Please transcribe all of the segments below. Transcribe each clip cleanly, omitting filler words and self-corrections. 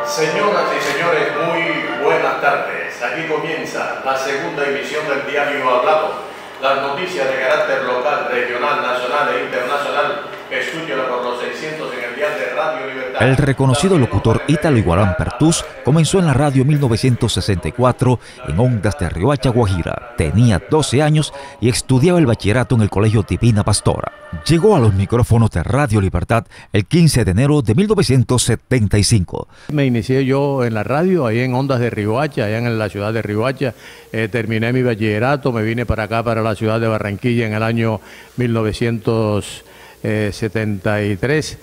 Señoras y señores, muy buenas tardes. Aquí comienza la segunda emisión del Diario Hablado. Las noticias de carácter local, regional, nacional e internacional. Estúdiala por los 600 en el dial de Radio Libertad. El reconocido locutor Ítalo Iguarán Pertús comenzó en la radio en 1964 en Ondas de Riohacha, Guajira. Tenía 12 años y estudiaba el bachillerato en el Colegio Divina Pastora. Llegó a los micrófonos de Radio Libertad el 15 de enero de 1975. Me inicié yo en la radio, ahí en Ondas de Riohacha, allá en la ciudad de Riohacha. Terminé mi bachillerato, me vine para acá, para la ciudad de Barranquilla en el año 1973,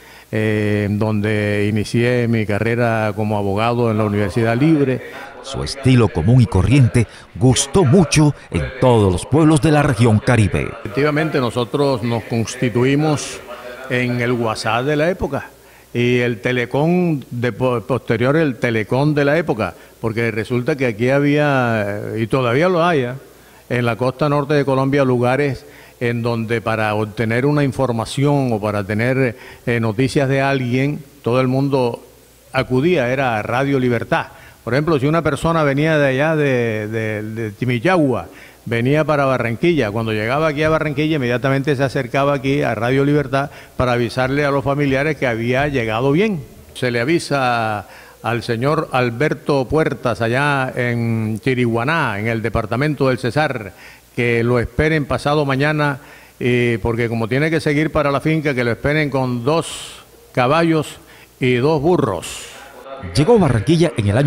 donde inicié mi carrera como abogado en la Universidad Libre. Su estilo común y corriente gustó mucho en todos los pueblos de la región Caribe. Efectivamente, nosotros nos constituimos en el WhatsApp de la época y el Telecom posterior, el Telecom de la época, porque resulta que aquí había, y todavía lo hay, en la costa norte de Colombia, lugares en donde para obtener una información o para tener noticias de alguien, todo el mundo acudía, era Radio Libertad. Por ejemplo, si una persona venía de allá de Timillagua, venía para Barranquilla, cuando llegaba aquí a Barranquilla, inmediatamente se acercaba aquí a Radio Libertad para avisarle a los familiares que había llegado bien. Se le avisa al señor Alberto Puertas, allá en Chiriguaná, en el departamento del Cesar, que lo esperen pasado mañana, porque como tiene que seguir para la finca, que lo esperen con 2 caballos y 2 burros. Llegó a Barranquilla en el año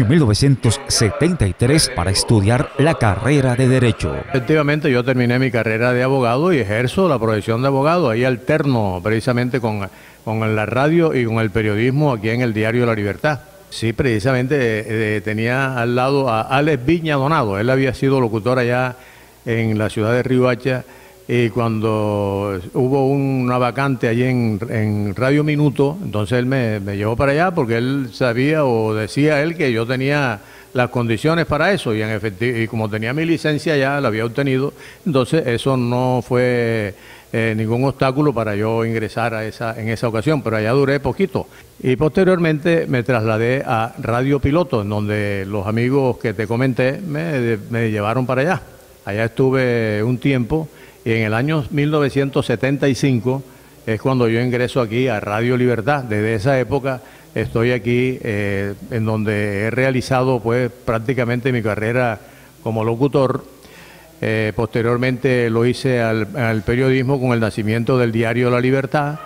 1973 para estudiar la carrera de Derecho. Efectivamente, yo terminé mi carrera de abogado y ejerzo la profesión de abogado. Ahí alterno precisamente con la radio y con el periodismo aquí en el Diario La Libertad. Sí, precisamente tenía al lado a Alex Viña Donado. Él había sido locutor allá en la ciudad de Riohacha, y cuando hubo una vacante allí en Radio Minuto, entonces él me llevó para allá porque él sabía, o decía él, que yo tenía las condiciones para eso, y en efectivo, y como tenía mi licencia ya, la había obtenido, entonces eso no fue ningún obstáculo para yo ingresar en esa ocasión, pero allá duré poquito. Y posteriormente me trasladé a Radio Piloto, en donde los amigos que te comenté me llevaron para allá. Allá estuve un tiempo. Y en el año 1975 es cuando yo ingreso aquí a Radio Libertad. Desde esa época estoy aquí, en donde he realizado pues prácticamente mi carrera como locutor. Posteriormente lo hice al periodismo con el nacimiento del Diario La Libertad.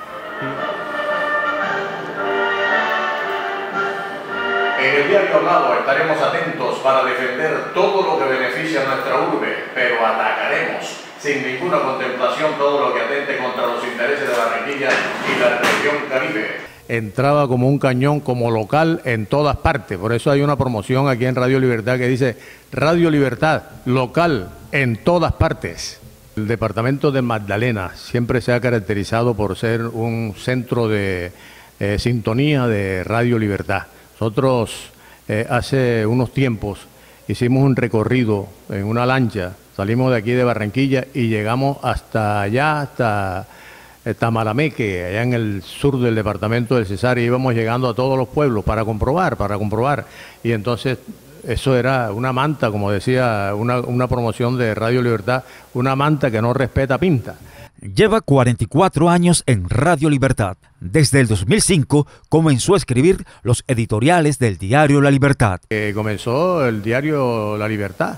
En el Diario Hablado estaremos atentos para defender todo lo que beneficia a nuestra urbe, pero atacaremos sin ninguna contemplación todo lo que atente contra los intereses de Barranquilla y la región Caribe. Entraba como un cañón, como local en todas partes. Por eso hay una promoción aquí en Radio Libertad que dice Radio Libertad, local en todas partes. El departamento de Magdalena siempre se ha caracterizado por ser un centro de sintonía de Radio Libertad. Nosotros hace unos tiempos hicimos un recorrido en una lancha. Salimos de aquí de Barranquilla y llegamos hasta allá, hasta Tamalameque, allá en el sur del departamento del Cesar, y íbamos llegando a todos los pueblos para comprobar. Y entonces eso era una manta, como decía una promoción de Radio Libertad, una manta que no respeta pinta. Lleva 44 años en Radio Libertad. Desde el 2005 comenzó a escribir los editoriales del Diario La Libertad. Comenzó el Diario La Libertad.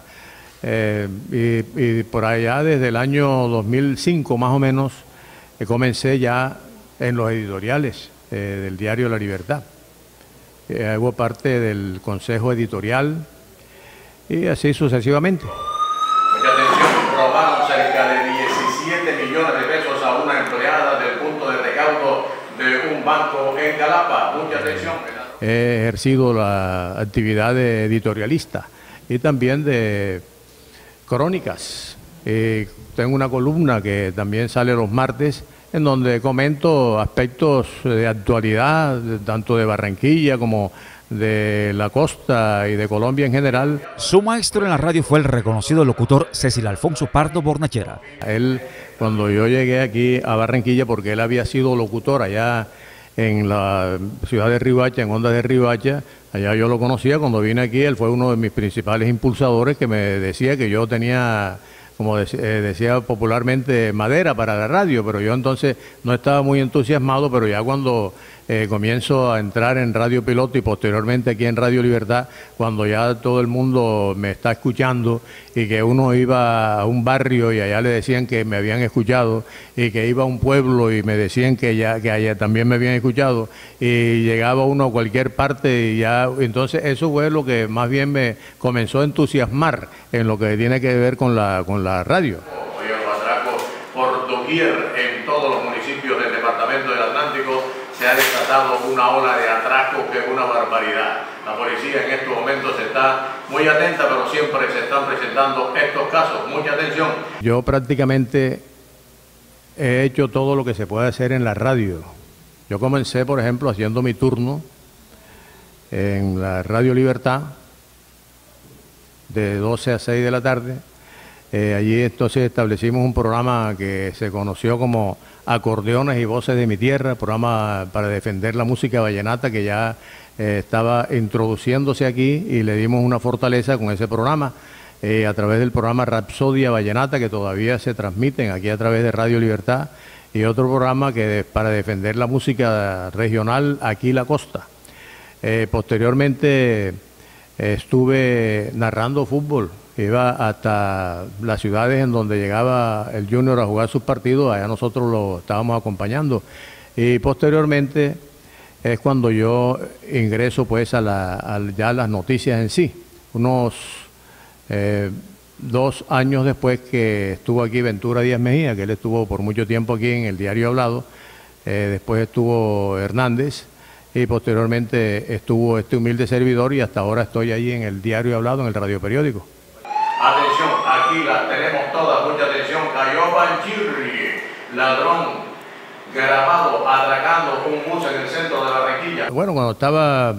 Y por allá desde el año 2005 más o menos comencé ya en los editoriales del Diario La Libertad. Hago parte del consejo editorial y así sucesivamente. Mucha atención, robaron cerca de 17 millones de pesos a una empleada del punto de recaudo de un banco en Galapa. Mucha atención. He ejercido la actividad de editorialista y también de crónicas. Tengo una columna que también sale los martes, en donde comento aspectos de actualidad, tanto de Barranquilla como de la costa y de Colombia en general. Su maestro en la radio fue el reconocido locutor Cecil Alfonso Pardo Bornachera. Él, cuando yo llegué aquí a Barranquilla, porque él había sido locutor allá en la ciudad de Riohacha, en Ondas de Riohacha. Allá yo lo conocía cuando vine aquí, él fue uno de mis principales impulsadores que me decía que yo tenía, como decía popularmente, madera para la radio, pero yo entonces no estaba muy entusiasmado, pero ya cuando comienzo a entrar en Radio Piloto y posteriormente aquí en Radio Libertad, cuando ya todo el mundo me está escuchando y que uno iba a un barrio y allá le decían que me habían escuchado y que iba a un pueblo y me decían que allá también me habían escuchado y llegaba uno a cualquier parte y ya, entonces eso fue lo que más bien me comenzó a entusiasmar en lo que tiene que ver con la radio. Por doquier en todos los municipios del departamento del Atlántico se ha desatado una ola de atraco que es una barbaridad. La policía en estos momentos está muy atenta, pero siempre se están presentando estos casos. Mucha atención. Yo prácticamente he hecho todo lo que se puede hacer en la radio. Yo comencé, por ejemplo, haciendo mi turno en la Radio Libertad de 12 a 6 de la tarde. Allí entonces establecimos un programa que se conoció como Acordeones y Voces de mi Tierra, programa para defender la música vallenata que ya estaba introduciéndose aquí y le dimos una fortaleza con ese programa a través del programa Rapsodia Vallenata que todavía se transmiten aquí a través de Radio Libertad y otro programa que para defender la música regional aquí la costa. Posteriormente estuve narrando fútbol. Iba hasta las ciudades en donde llegaba el Junior a jugar sus partidos, allá nosotros lo estábamos acompañando. Y posteriormente es cuando yo ingreso pues ya las noticias en sí. Unos 2 años después que estuvo aquí Ventura Díaz Mejía, que él estuvo por mucho tiempo aquí en el Diario Hablado, después estuvo Hernández y posteriormente estuvo este humilde servidor y hasta ahora estoy ahí en el Diario Hablado, en el Radio Periódico. Atención, aquí las tenemos todas, mucha atención. Cayó Panchirri, ladrón, grabado, atracando un bus en el centro de Barranquilla. Bueno, cuando estaba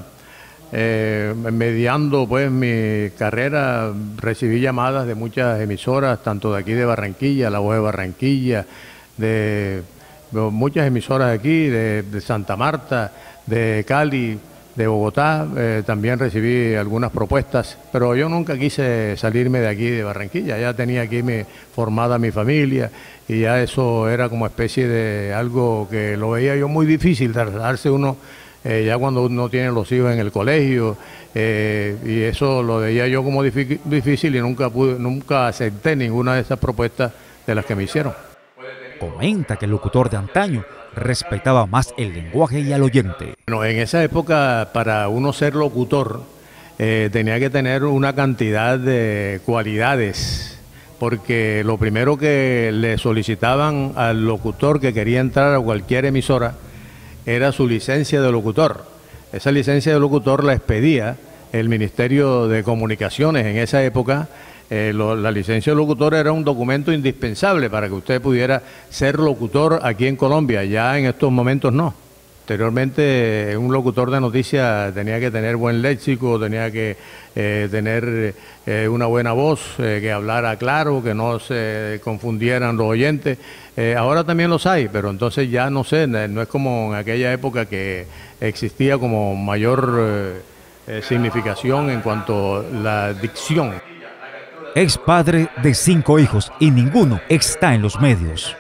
mediando pues mi carrera, recibí llamadas de muchas emisoras, tanto de aquí de Barranquilla, La Voz de Barranquilla, de muchas emisoras de aquí, de Santa Marta, de Cali, de Bogotá, también recibí algunas propuestas, pero yo nunca quise salirme de aquí de Barranquilla, ya tenía aquí formada mi familia y ya eso era como especie de algo que lo veía yo muy difícil de trasladarse uno, ya cuando uno tiene los hijos en el colegio, y eso lo veía yo como difícil y nunca acepté ninguna de esas propuestas de las que me hicieron. Comenta que el locutor de antaño respetaba más el lenguaje y al oyente. Bueno, en esa época, para uno ser locutor, tenía que tener una cantidad de cualidades, porque lo primero que le solicitaban al locutor que quería entrar a cualquier emisora era su licencia de locutor. Esa licencia de locutor la expedía el Ministerio de Comunicaciones en esa época. La licencia de locutor era un documento indispensable para que usted pudiera ser locutor aquí en Colombia, ya en estos momentos no. Anteriormente un locutor de noticias tenía que tener buen léxico, tenía que tener una buena voz, que hablara claro, que no se confundieran los oyentes. Ahora también los hay, pero entonces ya no sé, no es como en aquella época que existía como mayor significación en cuanto a la dicción. Es padre de 5 hijos y ninguno está en los medios.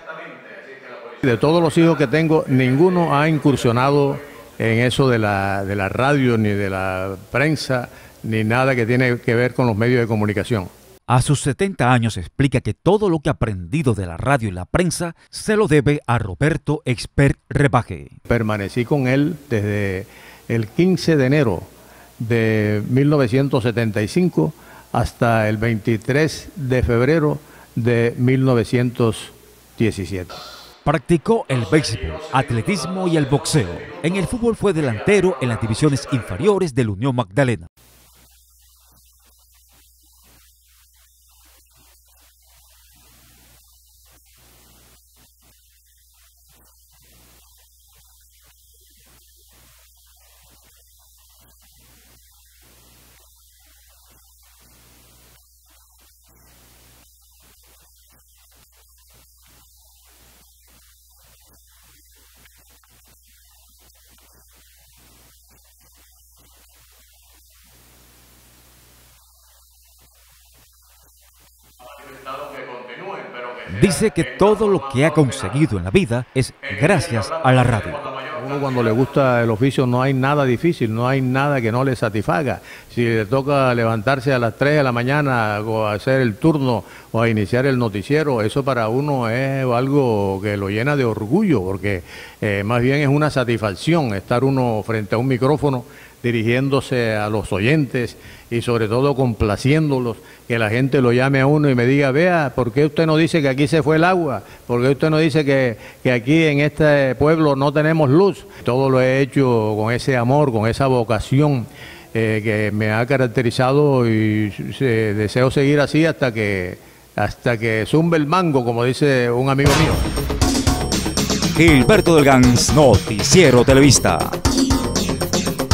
De todos los hijos que tengo, ninguno ha incursionado en eso de la radio, ni de la prensa, ni nada que tiene que ver con los medios de comunicación. A sus 70 años explica que todo lo que ha aprendido de la radio y la prensa se lo debe a Roberto Expert Rebaque. Permanecí con él desde el 15 de enero de 1975 hasta el 23 de febrero de 1917. Practicó el béisbol, atletismo y el boxeo. En el fútbol fue delantero en las divisiones inferiores del Unión Magdalena. Dice que todo lo que ha conseguido en la vida es gracias a la radio. Uno cuando le gusta el oficio no hay nada difícil, no hay nada que no le satisfaga. Si le toca levantarse a las 3 de la mañana o hacer el turno o a iniciar el noticiero, eso para uno es algo que lo llena de orgullo, porque más bien es una satisfacción estar uno frente a un micrófono dirigiéndose a los oyentes y sobre todo complaciéndolos, que la gente lo llame a uno y me diga, vea, ¿por qué usted no dice que aquí se fue el agua? ¿Por qué usted no dice que aquí en este pueblo no tenemos luz? Todo lo he hecho con ese amor, con esa vocación que me ha caracterizado y deseo seguir así hasta que zumbe el mango, como dice un amigo mío. Gilberto Del Gans, Noticiero Televista.